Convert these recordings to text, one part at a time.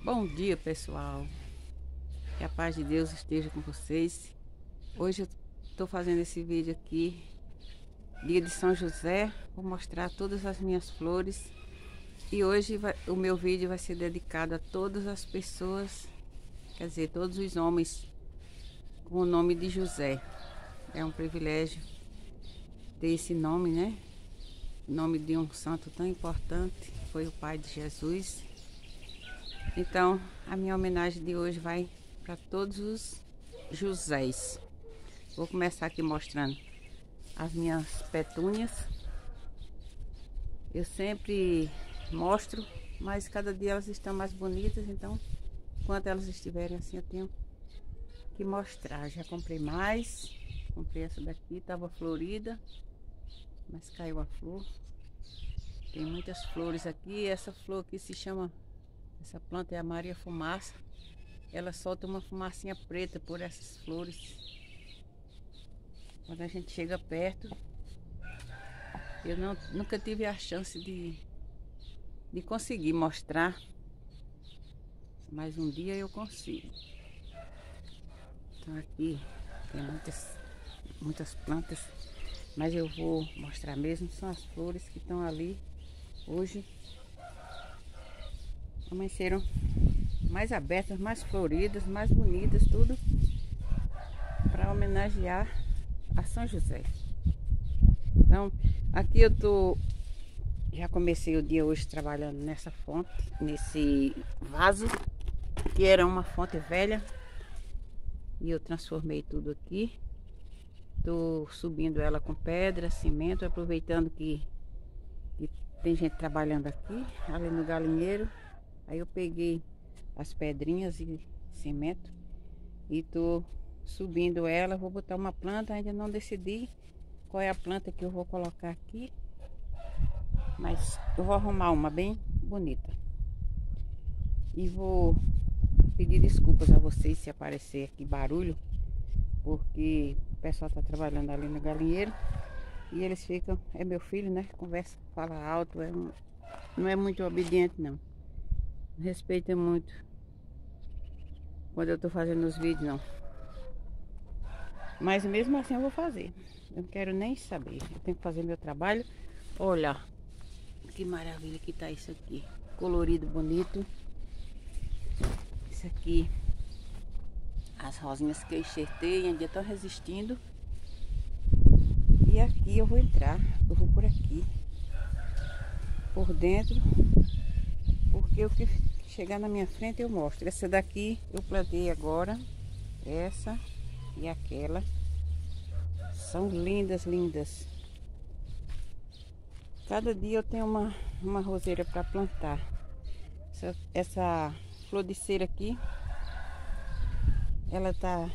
Bom dia, pessoal. Que a paz de Deus esteja com vocês. Hoje eu estou fazendo esse vídeo aqui, dia de São José. Vou mostrar todas as minhas flores. E hoje o meu vídeo vai ser dedicado a todas as pessoas, quer dizer, todos os homens com o nome de José. É um privilégio ter esse nome, né? O nome de um santo tão importante, foi o pai de Jesus. Então, a minha homenagem de hoje vai para todos os Josés. Vou começar aqui mostrando as minhas petúnias. Eu sempre mostro, mas cada dia elas estão mais bonitas, então enquanto elas estiverem assim eu tenho que mostrar. Já comprei mais, comprei essa daqui, estava florida, mas caiu a flor. Tem muitas flores aqui. Essa flor aqui se chama, essa planta é a Maria Fumaça. Ela solta uma fumacinha preta por essas flores. Quando a gente chega perto, eu nunca tive a chance de conseguir mostrar, mas um dia eu consigo. Então aqui tem muitas plantas, mas eu vou mostrar mesmo, são as flores que estão ali. Hoje amanheceram mais abertas, mais floridas, mais bonitas, tudo para homenagear a São José. Então, aqui já comecei o dia hoje trabalhando nessa fonte, nesse vaso, que era uma fonte velha, e eu transformei tudo aqui. Tô subindo ela com pedra, cimento, aproveitando que tem gente trabalhando aqui, ali no galinheiro. Aí eu peguei as pedrinhas e cimento e tô subindo ela. Vou botar uma planta, ainda não decidi qual é a planta que eu vou colocar aqui, mas eu vou arrumar uma bem bonita. E vou pedir desculpas a vocês se aparecer aqui barulho, porque o pessoal tá trabalhando ali no galinheiro e eles ficam, é meu filho, né? Conversa, fala alto, não é muito obediente não. Não respeita muito quando eu tô fazendo os vídeos não. Mas mesmo assim eu vou fazer. Eu não quero nem saber. Eu tenho que fazer meu trabalho. Olha, que maravilha que tá isso aqui. Colorido, bonito. Isso aqui, as rosinhas que eu enxertei ainda estão resistindo. E aqui eu vou entrar. Eu vou por aqui. Por dentro. Porque o que chegar na minha frente eu mostro. Essa daqui eu plantei agora. Essa e aquela. São lindas, lindas. Cada dia eu tenho uma roseira para plantar. Essa flor de cera aqui, ela tá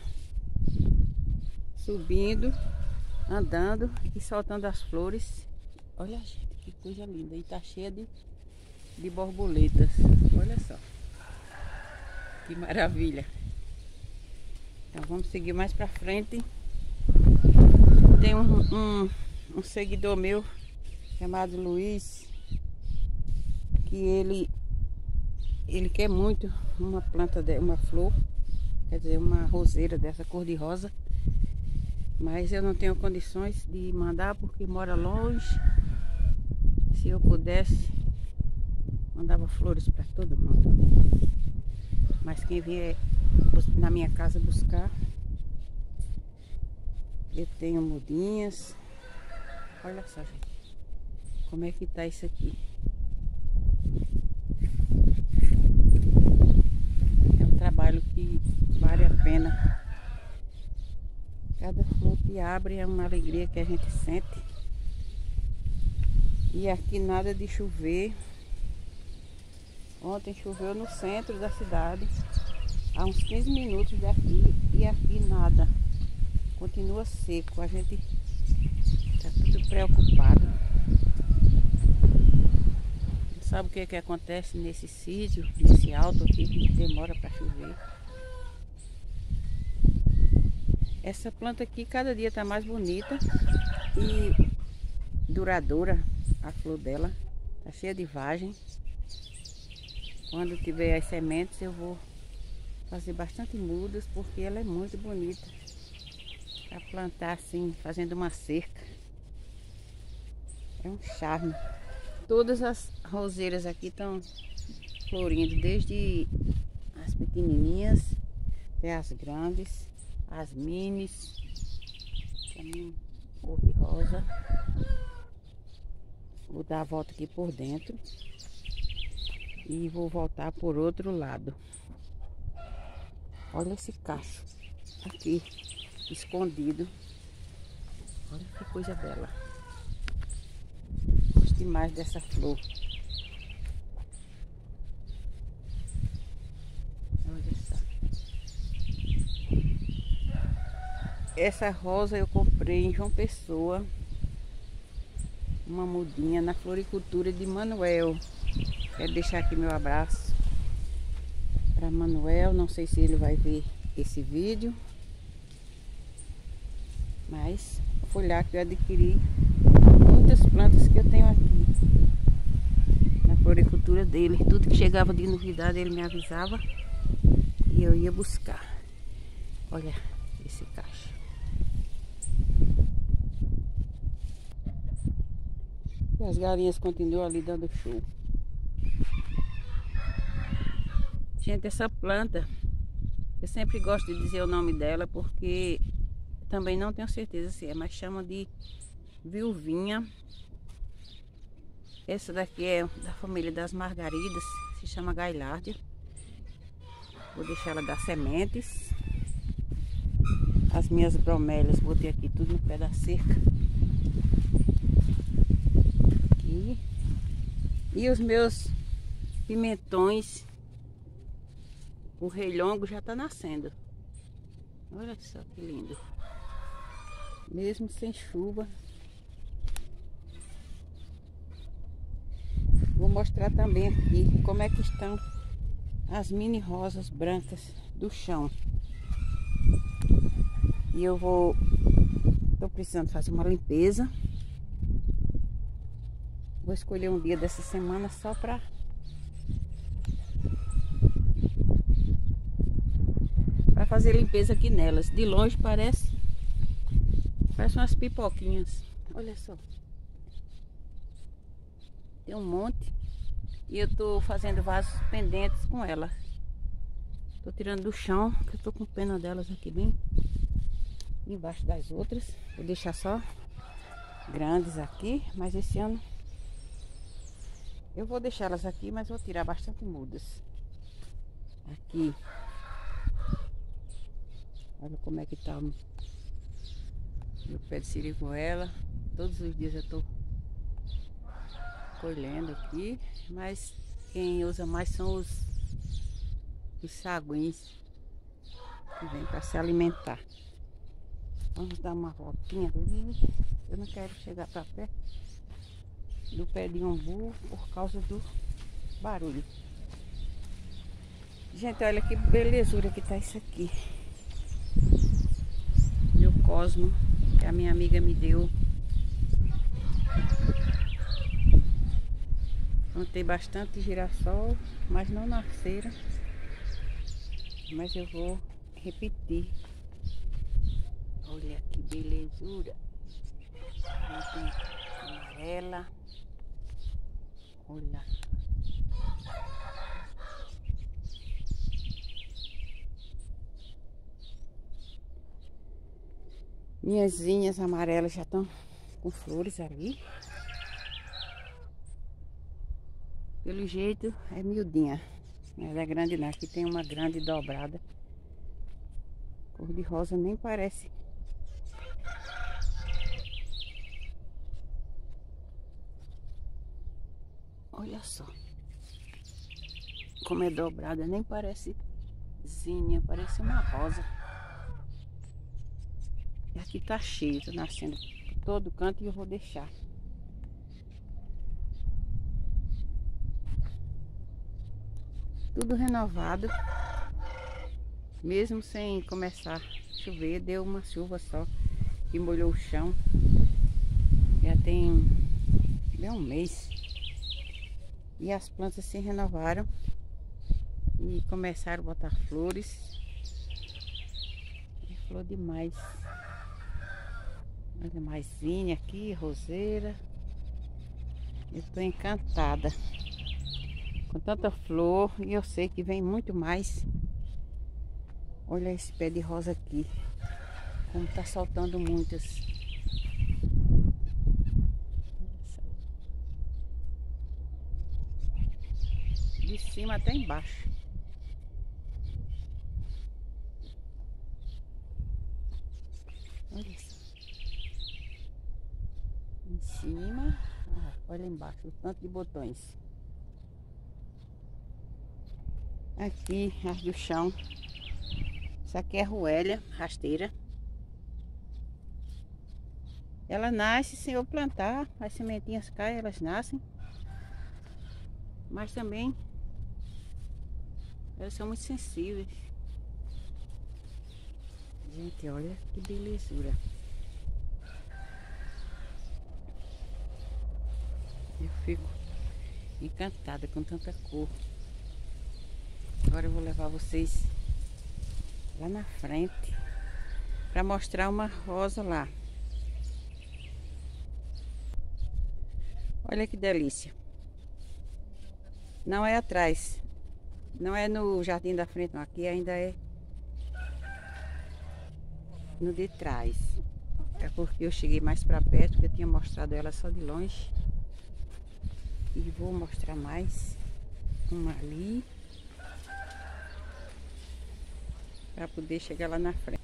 subindo, andando e soltando as flores. Olha, gente, que coisa linda. E tá cheia de borboletas. Olha só. Que maravilha. Então vamos seguir mais pra frente. Tem um seguidor meu chamado Luiz, que ele quer muito uma planta, uma flor, quer dizer, uma roseira dessa cor de rosa, mas eu não tenho condições de mandar porque mora longe. Se eu pudesse, mandava flores para todo mundo, mas quem vier na minha casa buscar, eu tenho mudinhas. Olha só, gente, como é que tá isso aqui. É um trabalho que vale a pena. Cada flor que abre é uma alegria que a gente sente. E aqui nada de chover. Ontem choveu no centro da cidade, a uns 15 minutos daqui, e aqui nada. Continua seco. A gente tá tudo preocupado. Sabe o que acontece nesse sítio, nesse alto aqui, que demora para chover? Essa planta aqui cada dia tá mais bonita e duradoura. A flor dela tá cheia de vagem. Quando tiver as sementes eu vou fazer bastante mudas, porque ela é muito bonita para plantar assim, fazendo uma cerca. É um charme. Todas as roseiras aqui estão florindo, desde as pequenininhas até as grandes, as minis, também cor de rosa. Vou dar a volta aqui por dentro e vou voltar por outro lado. Olha esse cacho aqui escondido. Olha que coisa bela. Gosto demais dessa flor. Olha só. Essa rosa eu comprei em João Pessoa. Uma mudinha na floricultura de Manuel. Quero deixar aqui meu abraço para Manuel. Não sei se ele vai ver esse vídeo, mas foi lá que eu adquiri muitas plantas que eu tenho aqui na floricultura dele. Tudo que chegava de novidade ele me avisava e eu ia buscar. Olha esse cacho. E as galinhas continuam ali dando show. Gente, essa planta, eu sempre gosto de dizer o nome dela, porque também não tenho certeza se é, mas chama de viuvinha. Essa daqui é da família das margaridas, se chama gaillardia. Vou deixar ela dar sementes. As minhas bromélias, botei aqui tudo no pé da cerca. Aqui. E os meus pimentões, o reilongo já tá nascendo. Olha só que lindo. Mesmo sem chuva. Vou mostrar também aqui como é que estão as mini rosas brancas do chão. E eu tô precisando fazer uma limpeza. Vou escolher um dia dessa semana só para fazer limpeza aqui nelas. De longe parece umas pipoquinhas. Olha só. Tem um monte. E eu tô fazendo vasos pendentes com ela. Tô tirando do chão, que eu tô com pena delas aqui bem embaixo das outras. Vou deixar só grandes aqui, mas esse ano eu vou deixar elas aqui, mas vou tirar bastante mudas. Aqui. Olha como é que tá o meu pé de siriguela. Todos os dias eu tô colhendo aqui, mas quem usa mais são os saguins que vêm para se alimentar. Vamos dar uma voltinha ali. Eu não quero chegar para perto do pé de umbu por causa do barulho. Gente, olha que belezura que tá isso aqui. Meu cosmo, que a minha amiga me deu. Plantei bastante girassol, mas não nasceram. Mas eu vou repetir. Olha que belezura. Tem amarela. Olha. Minhas zinhas amarelas já estão com flores ali. Pelo jeito é miudinha. Mas é grande não. Aqui tem uma grande dobrada. Cor de rosa nem parece. Olha só. Como é dobrada, nem parece zinha, parece uma rosa. E aqui tá cheio, tá nascendo por todo canto e eu vou deixar. Tudo renovado. Mesmo sem começar a chover, deu uma chuva só que molhou o chão. Já tem um mês. E as plantas se renovaram. E começaram a botar flores. É flor demais. Olha, maisinha aqui, roseira. Eu tô encantada com tanta flor e eu sei que vem muito mais. Olha esse pé de rosa aqui, como tá soltando muitas. De cima até embaixo. Olha só. Em cima, olha embaixo, o tanto de botões. Aqui, as do chão. Isso aqui é ruélia, rasteira. Ela nasce sem eu plantar, as sementinhas caem, elas nascem. Mas também, elas são muito sensíveis. Gente, olha que belezura. Eu fico encantada com tanta cor. Agora eu vou levar vocês lá na frente para mostrar uma rosa lá. Olha que delícia. Não é atrás. Não é no jardim da frente, não. Aqui ainda é no de trás. É porque eu cheguei mais para perto, porque eu tinha mostrado ela só de longe. E vou mostrar mais uma ali para poder chegar lá na frente.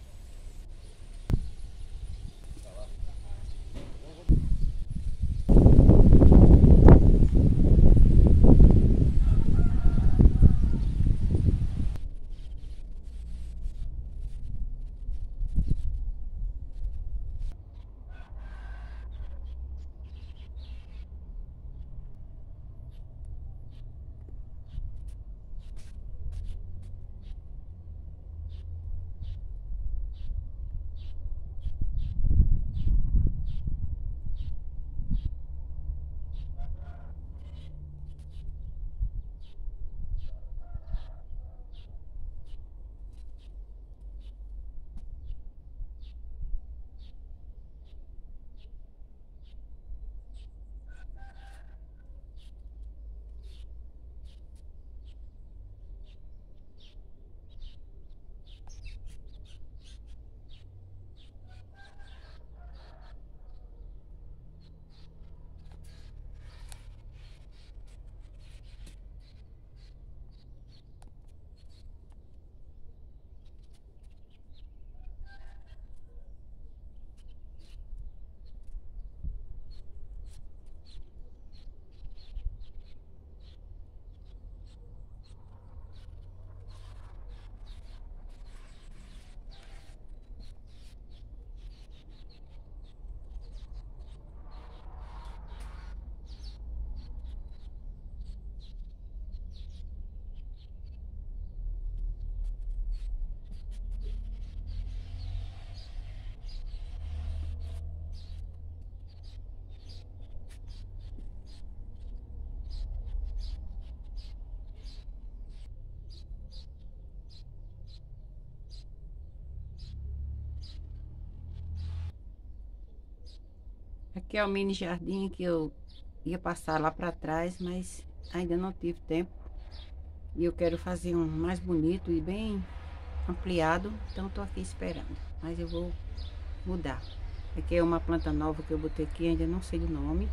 Aqui é o mini jardim que eu ia passar lá para trás, mas ainda não tive tempo. E eu quero fazer um mais bonito e bem ampliado, então tô aqui esperando. Mas eu vou mudar. Aqui é uma planta nova que eu botei aqui, ainda não sei o nome.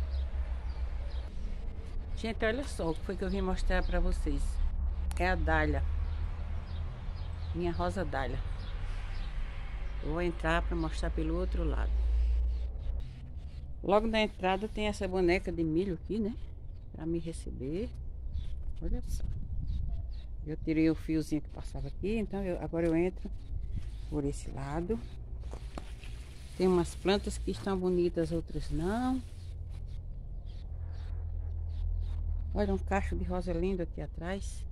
Gente, olha só o que foi que eu vim mostrar para vocês. É a dália. Minha rosa dália. Eu vou entrar para mostrar pelo outro lado. Logo na entrada tem essa boneca de milho aqui, né? Para me receber. Olha só. Eu tirei o fiozinho que passava aqui, então agora eu entro por esse lado. Tem umas plantas que estão bonitas, outras não. Olha um cacho de rosa lindo aqui atrás.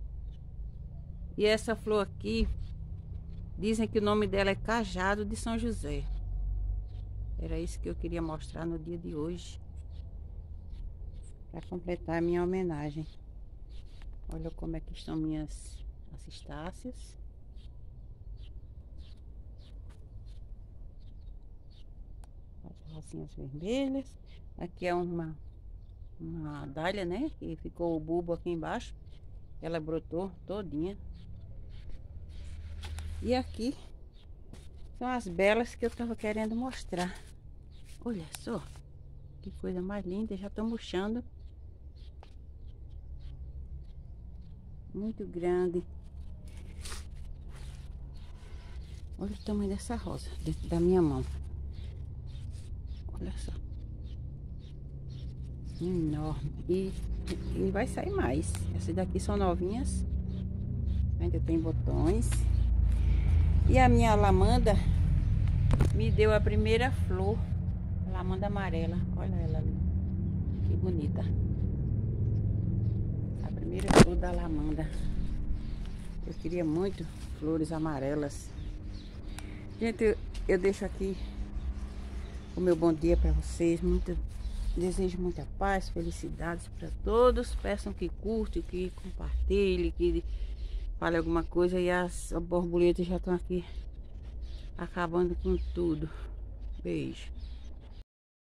E essa flor aqui, dizem que o nome dela é cajado de São José. Era isso que eu queria mostrar no dia de hoje, para completar a minha homenagem. Olha como é que estão minhas asistáceas. As rosinhas vermelhas. Aqui é uma dália, né? Que ficou o bulbo aqui embaixo. Ela brotou todinha. E aqui são as belas que eu tava querendo mostrar. Olha só. Que coisa mais linda. Já estão murchando. Muito grande. Olha o tamanho dessa rosa dentro da minha mão. Olha só. Enorme. E vai sair mais. Essas daqui são novinhas. Ainda tem botões. E a minha lamanda me deu a primeira flor. A lamanda amarela. Olha ela ali. Que bonita. A primeira flor da lamanda. Eu queria muito flores amarelas. Gente, eu deixo aqui o meu bom dia para vocês. Desejo muita paz, felicidades para todos. Peçam que curte, que compartilhe, que fale alguma coisa. E as borboletas já estão aqui acabando com tudo. Beijo.